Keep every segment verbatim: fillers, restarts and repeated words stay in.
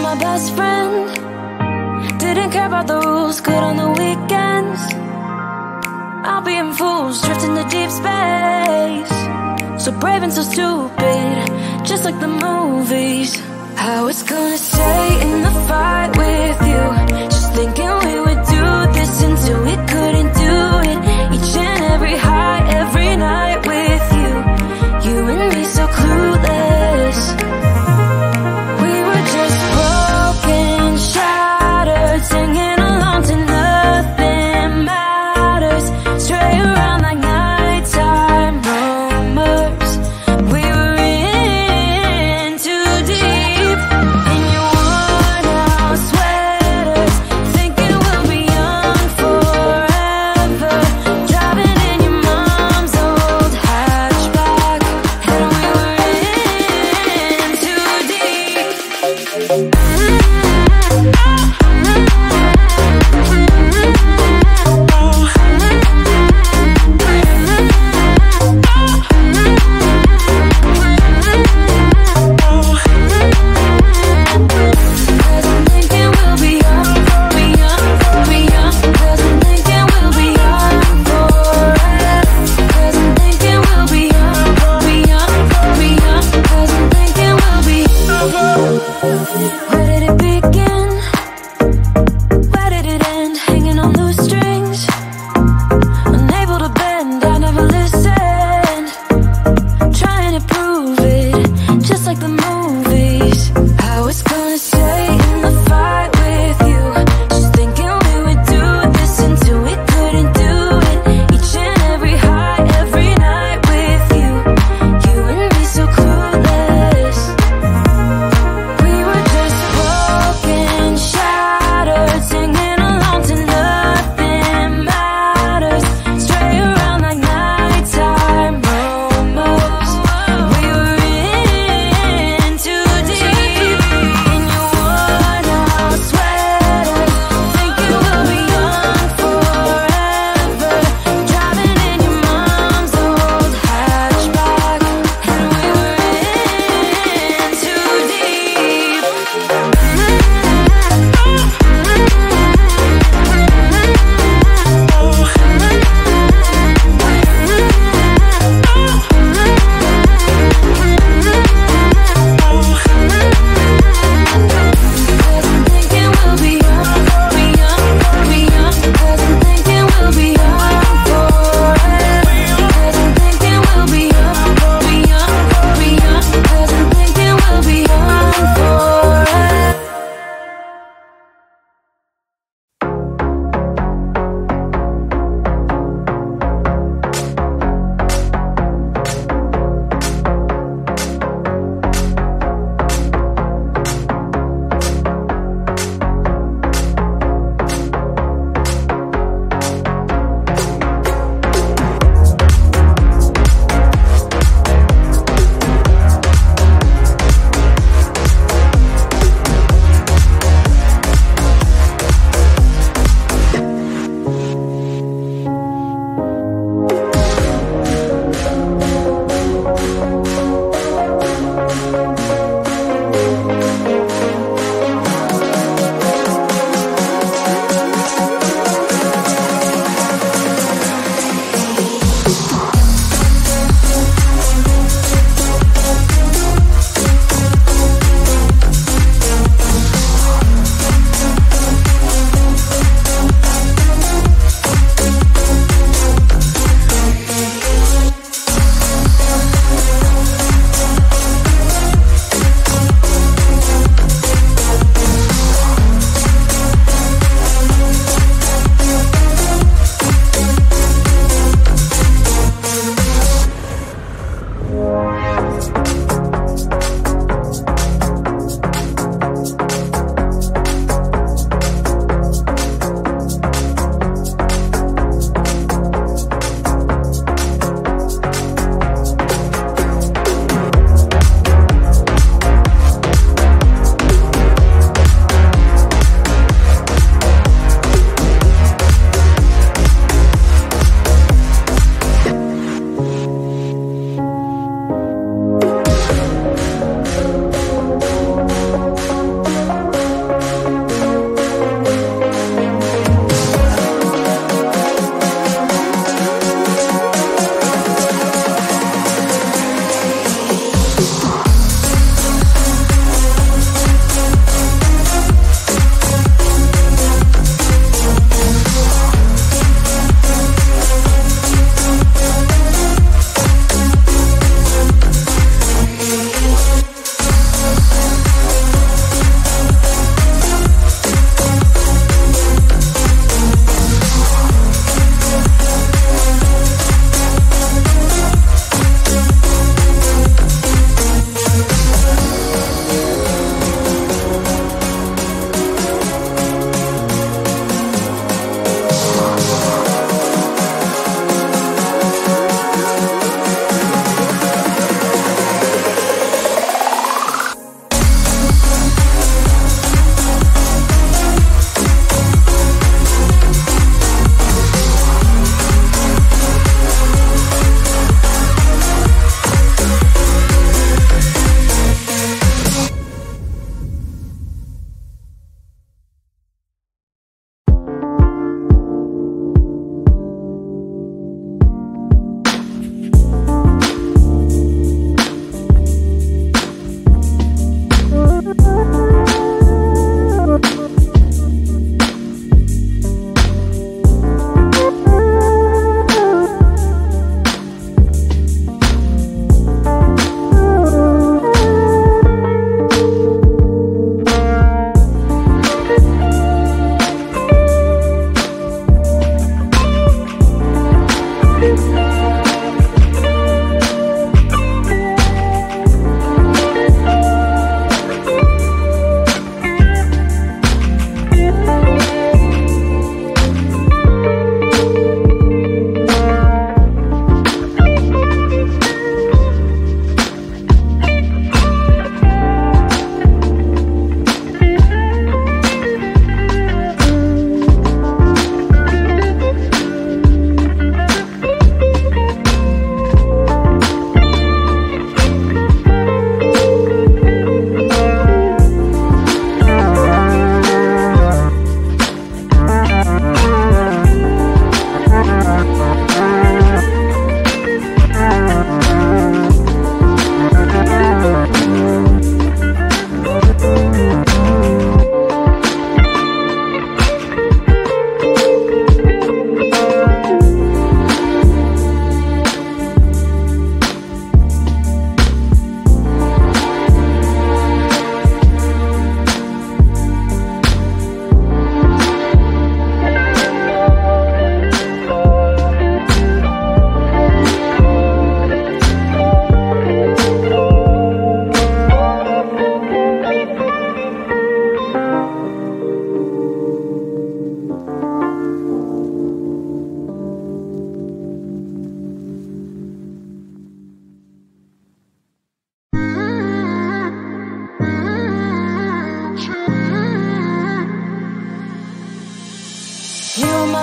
my best friend. Didn't care about the rules, good on the weekends. I'll be in fools, drifting to deep space. So brave and so stupid, just like the movies. I was gonna stay in the fight with you, just thinking we would do this until we couldn't do it. Each and every high, every night with you, you and me so clueless. We were just broken, shattered, singing along to nothing matters. Stray around like nighttime rumors. We were in too deep. In your worn out sweaters, thinking we'll be young forever. Driving in your mom's old hatchback, and we were in too deep. Cause I'm thinking we'll be young, be young, be young. Cause I'm thinking we'll be young forever. Cause I'm thinking we'll be young, be young, be young. Cause I'm thinking we'll be. Where did it begin? Where did it end? Hanging on loose strings, unable to bend. I never listened, trying to prove it, just like the movies. I was gonna stay in the fight with you, just thinking we would do this until we couldn't do it. Each and every high, every night with you, you and me so clueless. We were just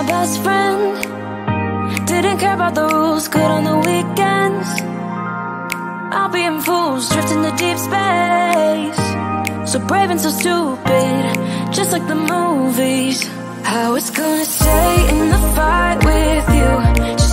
best friend. Didn't care about the rules, good on the weekends. I'll be in fools, drifting to deep space. So brave and so stupid, just like the movies. I was gonna stay in the fight with you.